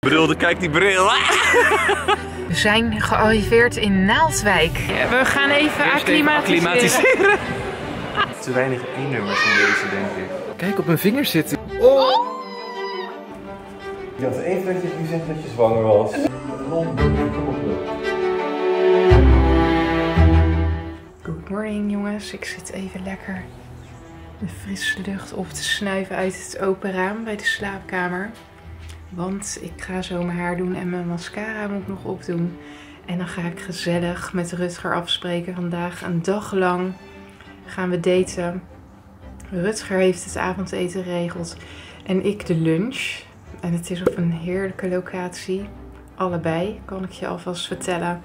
bedoelde, kijk die bril. We zijn gearriveerd in Naaldwijk. Ja, we gaan even acclimatiseren. Te weinig E-nummers in deze, denk ik. Kijk, op mijn vinger zitten. Oh! Je had even dat je gezegd dat je zwanger was. Good morning jongens, ik zit even lekker de frisse lucht op te snuiven uit het open raam bij de slaapkamer. Want ik ga zo mijn haar doen en mijn mascara moet ik nog opdoen. En dan ga ik gezellig met Rutger afspreken. Vandaag een dag lang gaan we daten. Rutger heeft het avondeten geregeld en ik de lunch. En het is op een heerlijke locatie. Allebei, kan ik je alvast vertellen.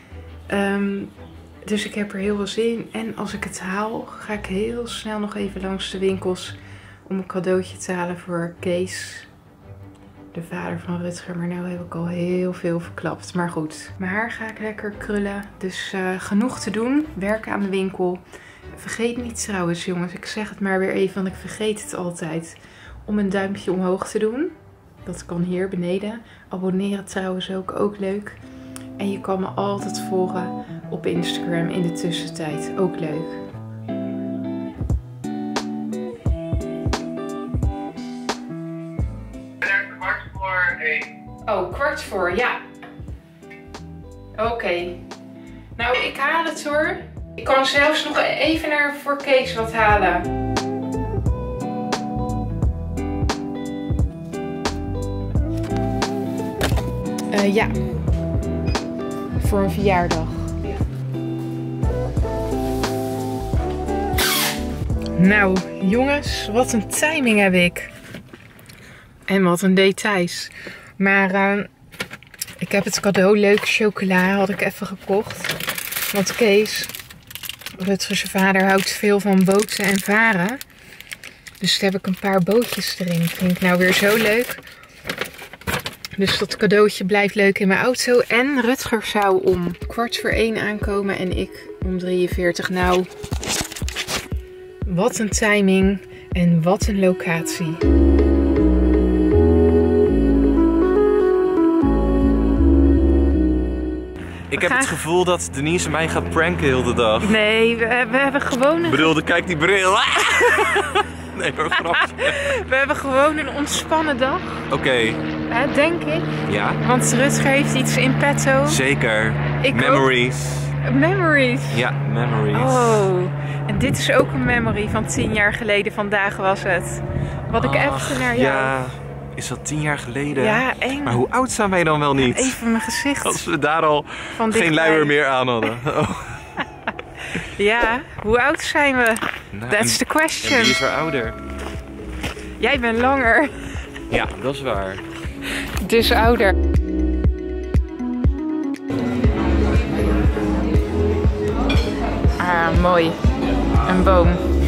Dus ik heb er heel veel zin in. En als ik het haal, ga ik heel snel nog even langs de winkels om een cadeautje te halen voor Kees, de vader van Rutger. Maar nu heb ik al heel veel verklapt. Maar goed, mijn haar ga ik lekker krullen. Dus genoeg te doen. Werken aan de winkel. Vergeet niet trouwens jongens, ik zeg het maar weer even, want ik vergeet het altijd. Om een duimpje omhoog te doen. Dat kan hier beneden. Abonneren trouwens ook leuk. En je kan me altijd volgen op Instagram in de tussentijd. Ook leuk. Kwart voor 1. Oh, kwart voor, ja. Oké. Nou, ik haal het hoor. Ik kan zelfs nog even naar voor Kees wat halen. Ja. Voor een verjaardag. Nou, jongens, wat een timing heb ik. En wat een details. Maar ik heb het cadeau, leuke chocola, had ik even gekocht. Want Kees, Rutger's vader, houdt veel van boten en varen. Dus daar heb ik een paar bootjes erin. Vind ik nou weer zo leuk. Dus dat cadeautje blijft leuk in mijn auto. En Rutger zou om 1:15 aankomen en ik om 43. Nou, wat een timing en wat een locatie. Ik heb het gevoel dat Denise mij gaat pranken heel de dag. Nee, we hebben gewoon een... bedoelde, kijk die bril. Nee, maar grapje. We hebben gewoon een ontspannen dag. Oké. Denk ik. Ja? Want Rutger heeft iets in petto. Zeker. Ik Memories. Ook. Memories? Ja, memories. Oh, en dit is ook een memory van 10 jaar geleden. Vandaag was het. Wat ik even naar jou... Ja, is dat 10 jaar geleden? Ja, eng. Maar hoe oud zijn wij dan wel niet? Even mijn gezicht. Als we daar al van geen luier meer aan hadden. Oh. Ja, hoe oud zijn we? Nou, That's the question. En wie is weer ouder? Jij bent langer. Ja, dat is waar. Dus ouder. Ah, mooi. Een boom.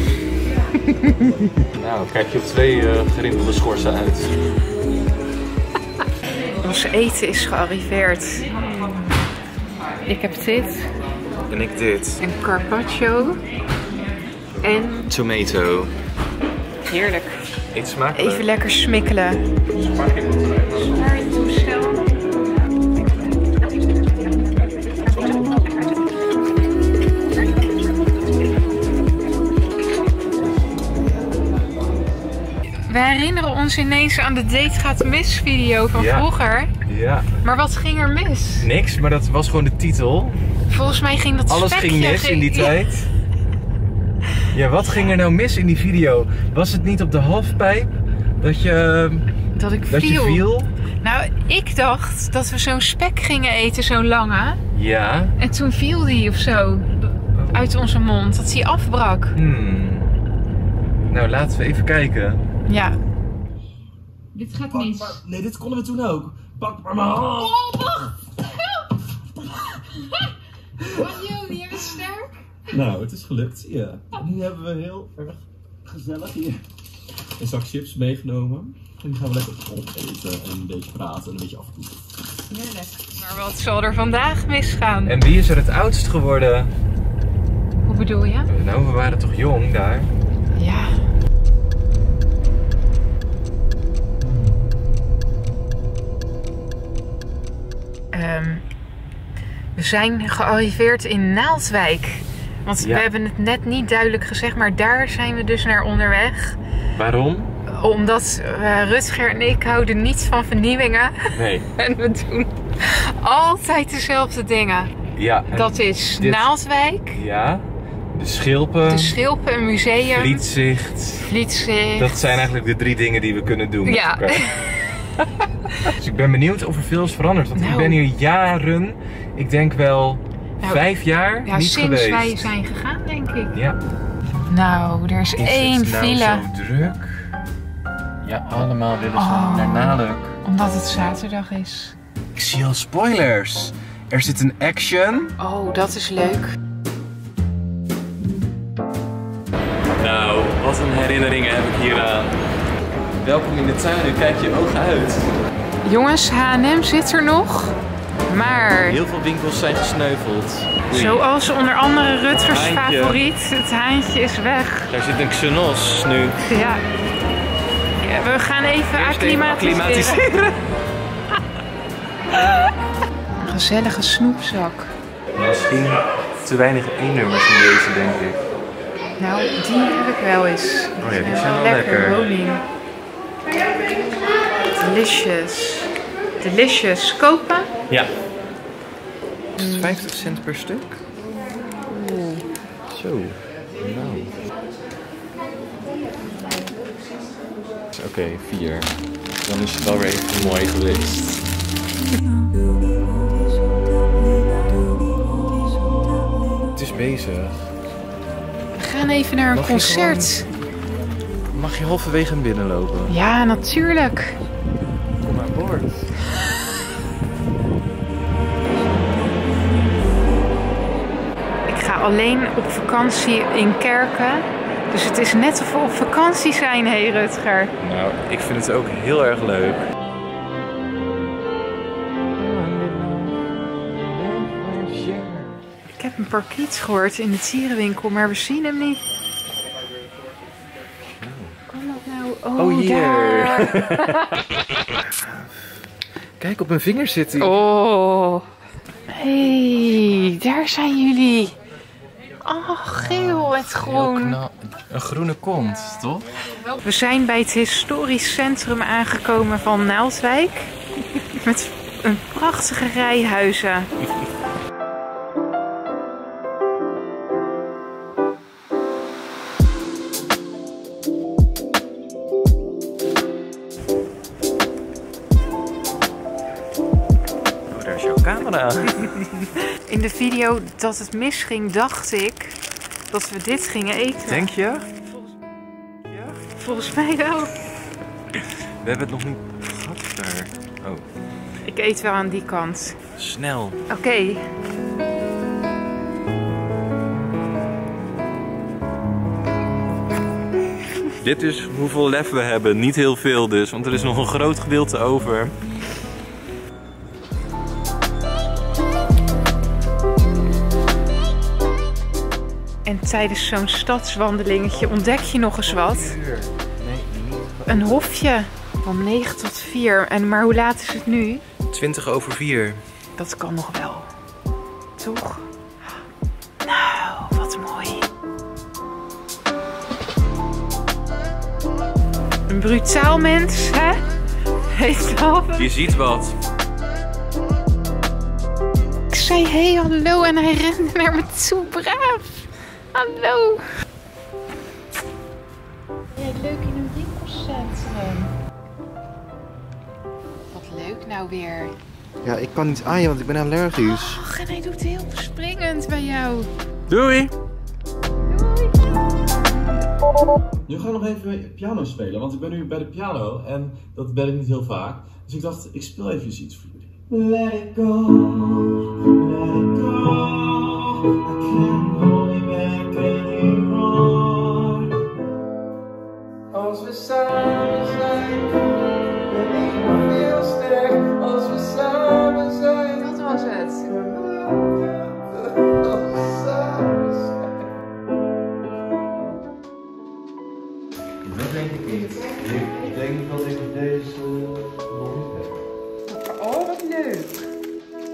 Nou, kijk je op 2 gerimpelde schorsen uit. Ons eten is gearriveerd. Ik heb dit. En ik dit. Een carpaccio. En... tomato. Heerlijk. Eet smakelijk. Even lekker smikkelen. Spaar je toestel. We herinneren ons ineens aan de Date Gaat Mis video van vroeger. Ja. Maar wat ging er mis? Niks, maar dat was gewoon de titel. Volgens mij ging dat alles ging mis in die tijd. Ja, wat ging er nou mis in die video? Was het niet op de halfpijp dat je viel? Nou, ik dacht dat we zo'n spek gingen eten, zo'n lange. Ja. En toen viel die of zo uit onze mond, dat hij afbrak. Nou, laten we even kijken. Ja. Dit gaat mis. Nee, dit konden we toen ook. Pak maar mijn hand. Oh, wacht! Wow, die hebben sterk. Nou, het is gelukt, zie je. En nu hebben we heel erg gezellig hier een zak chips meegenomen. En die gaan we lekker opeten en een beetje praten en een beetje afkoelen. Heerlijk. Maar wat zal er vandaag misgaan? En wie is er het oudst geworden? Hoe bedoel je? Nou, we waren toch jong daar? Ja. We zijn gearriveerd in Naaldwijk. Want we hebben het net niet duidelijk gezegd, maar daar zijn we dus naar onderweg. Waarom? Omdat Rutger en ik houden niet van vernieuwingen. Nee. En we doen altijd dezelfde dingen. Ja. Dat is Naaldwijk. Ja. De Schilpen. De Schilpen Museum. Vlietzicht. Dat zijn eigenlijk de 3 dingen die we kunnen doen. Ja. Dus ik ben benieuwd of er veel is veranderd. Want ik ben hier jaren, ik denk wel 5 jaar niet geweest. Sinds wij zijn gegaan, denk ik. Ja. Nou, er is 1 file. Is het nou zo druk? Ja, allemaal willen ze naar Naluik. Omdat het zaterdag is. Ik zie al spoilers. Er zit een action. Oh, dat is leuk. Nou, wat een herinneringen heb ik hier aan. Welkom in de tuin, kijk je ogen uit. Jongens, H&M zit er nog. Maar heel veel winkels zijn gesneuveld. Zoals onder andere Rutgers favoriet, het haantje is weg. Daar zit een Xenos nu. Ja. We gaan even acclimatiseren. Een gezellige snoepzak. Misschien te weinig E-nummers in deze, denk ik. Nou, die heb ik wel eens. Oh ja, die zijn wel lekker. Honing. Delicious. Delicious. Kopen? Ja. 50 cent per stuk? Zo. Nou. Oké, 4. Dan is het wel weer even mooi geweest. Het is bezig. We gaan even naar een concert. Mag je halverwege binnenlopen? Ja, natuurlijk. Kom aan boord. Ik ga alleen op vakantie in Kerken. Dus het is net of we op vakantie zijn, hé Rutger. Nou, ik vind het ook heel erg leuk. Ik heb een parkiet gehoord in de sierenwinkel, maar we zien hem niet. Kan dat nou? Oh, hier. Kijk, op mijn vinger zit hij. Oh. Hey, daar zijn jullie. Oh, geel met groen. Een groene kont, toch? We zijn bij het historisch centrum aangekomen van Naaldwijk. Met een prachtige rij huizen. Daar is jouw camera. In de video dat het misging, dacht ik dat we dit gingen eten. Denk je? Volgens mij wel. We hebben het nog niet gehad daar. Oh. Ik eet wel aan die kant. Snel. Oké. Dit is hoeveel lef we hebben. Niet heel veel dus, want er is nog een groot gedeelte over. En tijdens zo'n stadswandelingetje ontdek je nog eens wat. Nee, niet. Een hofje van 9 tot 4. Maar hoe laat is het nu? 4:20. Dat kan nog wel. Toch? Nou, wat mooi. Een brutaal mens, hè? Heet dat? Je ziet wat. Ik zei hey, hallo en hij rende naar me toe, braaf. Hallo. Jij leuk in een winkelcentrum. Wat leuk nou weer. Ja, ik kan niet aan je, want ik ben allergisch. Och, en hij doet heel springend bij jou. Doei! Nu gaan we nog even piano spelen, want ik ben nu bij de piano en dat ben ik niet heel vaak. Dus ik dacht, ik speel even iets voor jullie. Let it go, let it go. I can't hold you back anymore. Als we samen zijn, ben ik nog veel sterk. Als we samen zijn. Wat was het? Als we samen zijn. Dat denk ik niet. Ik denk dat ik deze nog niet heb. Oh, wat leuk.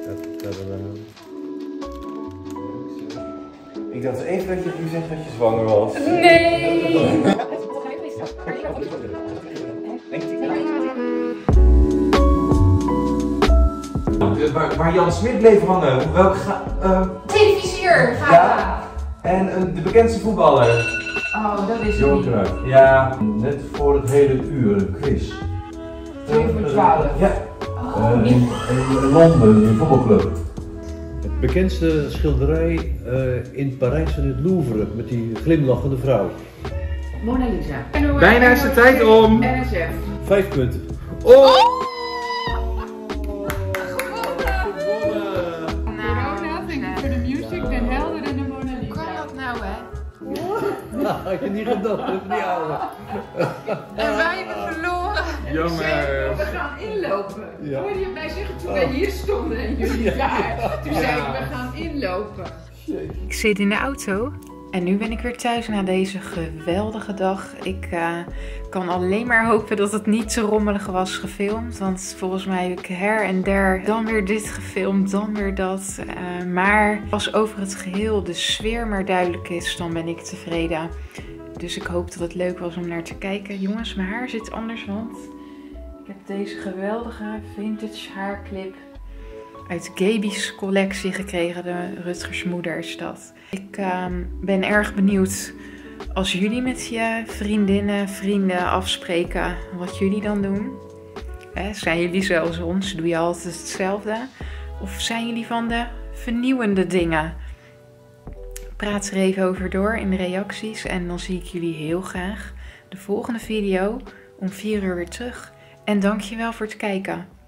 Ik dacht even dat je zegt dat je zwanger was. Nee! Waar Jan Smit bleef hangen. Welke Televisier, ja. En de bekendste voetballer. Oh, dat is Johan niet. Cruijff. Ja. Net voor het hele uur een quiz. 2 voor 12. Ja. Oh, In Londen, een voetbalclub. Het bekendste schilderij in Parijs in het Louvre met die glimlachende vrouw. Mona Lisa. Bijna is de tijd om. NSF. 5 punten. Oh! Corona, thank you for the music, Ben Helder en de Mona Lisa. Kan dat nou, hè? Nou, had je niet gedacht, dat is niet ouder. En wij hebben verloren. Jammer. We gaan inlopen. Ja. Hoorde je mij zeggen toen wij hier stonden en jullie daar? Toen zei ik, we gaan inlopen. Ik zit in de auto. En nu ben ik weer thuis na deze geweldige dag. Ik kan alleen maar hopen dat het niet te rommelig was gefilmd. Want volgens mij heb ik her en der dan weer dit gefilmd, dan weer dat. Maar als over het geheel de sfeer maar duidelijk is, dan ben ik tevreden. Dus ik hoop dat het leuk was om naar te kijken. Jongens, mijn haar zit anders, want ik heb deze geweldige vintage haarclip uit Gaby's collectie gekregen. De Rutgers moeder is dat. Ik ben erg benieuwd als jullie met je vriendinnen, vrienden afspreken wat jullie dan doen. Zijn jullie zoals ons? Doe je altijd hetzelfde? Of zijn jullie van de vernieuwende dingen? Praat er even over door in de reacties. En dan zie ik jullie heel graag de volgende video om 4 uur weer terug. En dankjewel voor het kijken.